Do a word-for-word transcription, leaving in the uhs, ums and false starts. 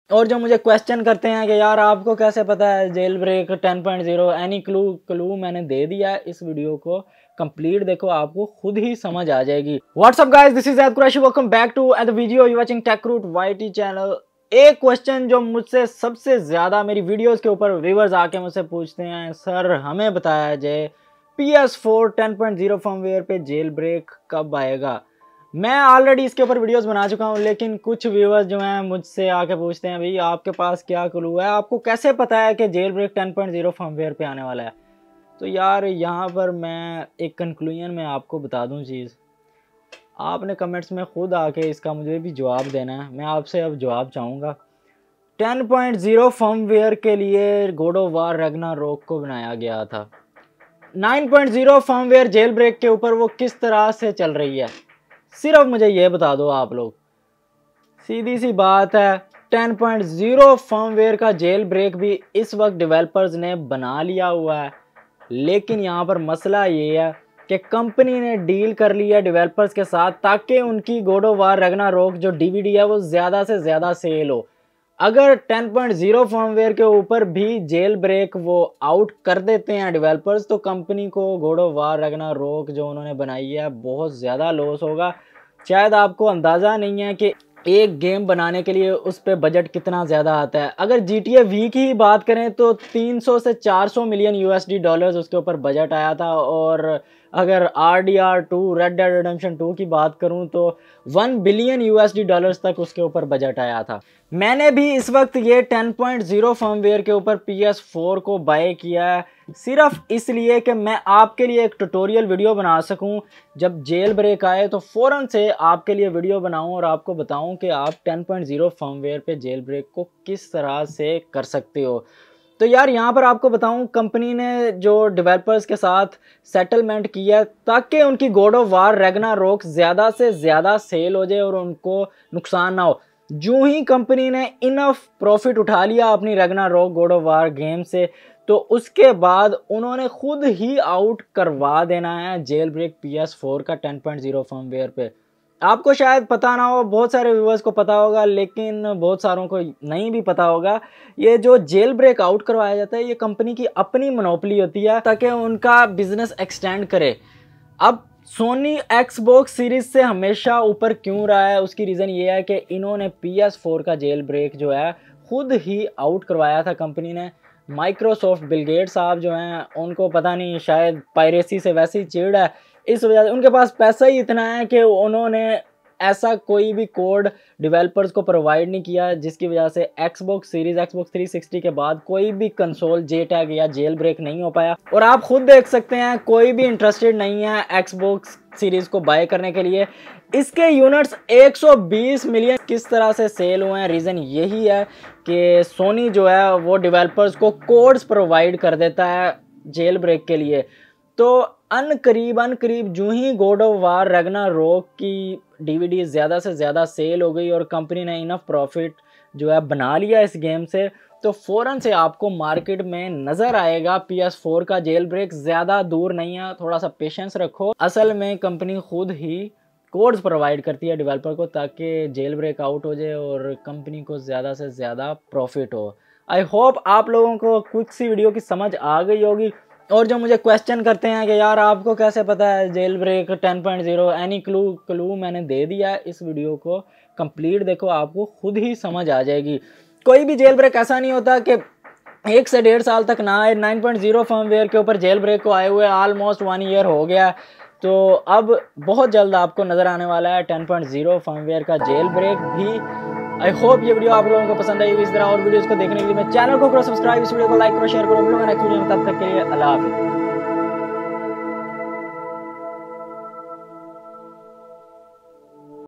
और जो मुझे क्वेश्चन करते हैं कि यार आपको कैसे पता है jailbreak ten point zero, any clue clue मैंने दे दिया है। इस वीडियो को कंप्लीट देखो, आपको खुद ही समझ आ जाएगी। What's up guys, this is Zaid Qureshi, welcome back to the video you watching TechRoot YT channel. एक क्वेश्चन जो मुझसे सबसे ज्यादा मेरी वीडियोस के ऊपर व्यूअर्स आके मुझसे पूछते हैं, सर हमें बताया जाए P S four ten point zero firmware पे जेल ब्रेक कब आएगा। मैं ऑलरेडी इसके ऊपर वीडियोस बना चुका हूं, लेकिन कुछ व्यूअर्स जो हैं मुझसे आके पूछते हैं, भाई आपके पास क्या क्लू है, आपको कैसे पता है कि jailbreak ten point zero firmware पे आने वाला है। तो यार यहाँ पर मैं एक कंक्लूजन में आपको बता दूं चीज़, आपने कमेंट्स में खुद आके इसका मुझे भी जवाब देना है। मैं आपसे अब जवाब चाहूँगा। टेन पॉइंट ज़ीरो फर्मवेयर के लिए गॉड ऑफ वार रैग्नारोक को बनाया गया था। Nine point zero firmware jailbreak के ऊपर वो किस तरह से चल रही है, सिर्फ मुझे ये बता दो आप लोग। सीधी सी बात है, टेन पॉइंट ज़ीरो फर्मवेयर का जेल ब्रेक भी इस वक्त डेवलपर्स ने बना लिया हुआ है, लेकिन यहाँ पर मसला ये है कि कंपनी ने डील कर लिया है डेवलपर्स के साथ ताकि उनकी गॉड ऑफ वार रैग्नारोक जो डीवीडी है वो ज़्यादा से ज़्यादा सेल हो। अगर टेन पॉइंट ज़ीरो फर्मवेयर के ऊपर भी जेल ब्रेक वो आउट कर देते हैं डेवलपर्स, तो कंपनी को गॉड ऑफ वार रैग्नारोक जो उन्होंने बनाई है बहुत ज़्यादा लॉस होगा। शायद आपको अंदाज़ा नहीं है कि एक गेम बनाने के लिए उस पर बजट कितना ज़्यादा आता है। अगर जी टी ए वी की ही बात करें तो तीन सौ से चार सौ million U S D dollars उसके ऊपर बजट आया था, और अगर R D R two Red Dead Redemption two की बात करूं तो one billion U S D dollars तक उसके ऊपर बजट आया था। मैंने भी इस वक्त ये टेन पॉइंट ज़ीरो फर्मवेयर के ऊपर पी एस फोर को बाय किया है, सिर्फ इसलिए कि मैं आपके लिए एक ट्यूटोरियल वीडियो बना सकूं। जब जेल ब्रेक आए तो फ़ौरन से आपके लिए वीडियो बनाऊं और आपको बताऊं कि आप टेन पॉइंट ज़ीरो फर्मवेयर पे जेल ब्रेक को किस तरह से कर सकते हो। तो यार यहाँ पर आपको बताऊं, कंपनी ने जो डेवलपर्स के साथ सेटलमेंट किया ताकि उनकी गॉड ऑफ वार रैग्नारोक ज़्यादा से ज़्यादा सेल हो जाए और उनको नुकसान ना हो। जो ही कंपनी ने इनफ प्रॉफिट उठा लिया अपनी Ragnarok God of War game से, तो उसके बाद उन्होंने खुद ही आउट करवा देना है jailbreak P S four का टेन पॉइंट ज़ीरो फर्मवेयर पे। आपको शायद पता ना हो, बहुत सारे व्यूअर्स को पता होगा, लेकिन बहुत सारों को नहीं भी पता होगा। ये जो जेल ब्रेक आउट करवाया जाता है, ये कंपनी की अपनी मोनोपोली होती है ताकि उनका बिजनेस एक्सटेंड करे। अब सोनी एक्सबॉक्स सीरीज से हमेशा ऊपर क्यों रहा है, उसकी रीज़न ये है कि इन्होंने पी एस फोर का जेल ब्रेक जो है खुद ही आउट करवाया था कंपनी ने। माइक्रोसॉफ्ट बिल गेट्स साहब जो हैं, उनको पता नहीं शायद पायरेसी से वैसे ही चिढ़ है, इस वजह से उनके पास पैसा ही इतना है कि उन्होंने ऐसा कोई भी कोड डेवलपर्स को प्रोवाइड नहीं किया, जिसकी वजह से Xbox series Xbox three sixty के बाद कोई भी कंसोल जे टैग या जेल ब्रेक नहीं हो पाया। और आप खुद देख सकते हैं, कोई भी इंटरेस्टेड नहीं है एक्सबॉक्स सीरीज को बाय करने के लिए। इसके यूनिट्स एक सौ बीस मिलियन किस तरह से सेल हुए हैं, रीज़न यही है कि सोनी जो है वो डेवलपर्स को कोड्स प्रोवाइड कर देता है जेल ब्रेक के लिए। तो अन करीब अन करीब जो ही गॉड ऑफ वार रैग्नारोक की डीवीडी ज़्यादा से ज़्यादा सेल हो गई और कंपनी ने इनफ प्रॉफिट जो है बना लिया इस गेम से, तो फ़ौरन से आपको मार्केट में नज़र आएगा पी एस फोर का जेल ब्रेक। ज़्यादा दूर नहीं है, थोड़ा सा पेशेंस रखो। असल में कंपनी खुद ही कोड्स प्रोवाइड करती है डेवलपर को ताकि जेल ब्रेक आउट हो जाए और कंपनी को ज़्यादा से ज़्यादा प्रॉफिट हो। आई होप आप लोगों को क्विक सी वीडियो की समझ आ गई होगी। और जो मुझे क्वेश्चन करते हैं कि यार आपको कैसे पता है jailbreak ten point zero, any clue clue मैंने दे दिया है। इस वीडियो को कंप्लीट देखो, आपको खुद ही समझ आ जाएगी। कोई भी जेल ब्रेक ऐसा नहीं होता कि एक से डेढ़ साल तक ना आए। नाइन पॉइंट ज़ीरो फर्मवेयर के ऊपर जेल ब्रेक को आए हुए ऑलमोस्ट वन ईयर हो गया, तो अब बहुत जल्द आपको नज़र आने वाला है टेन पॉइंट ज़ीरो फर्मवेयर का जेल ब्रेक भी। आई होप ये वीडियो आप लोगों को पसंद आई। इस तरह और वीडियोस को देखने के लिए मैं चैनल को करो सब्सक्राइब, इस वीडियो को लाइक करो, शेयर करो। हम लोग नेक्स्ट वीडियो में, तब तक के लिए अल्लाह हाफिज़।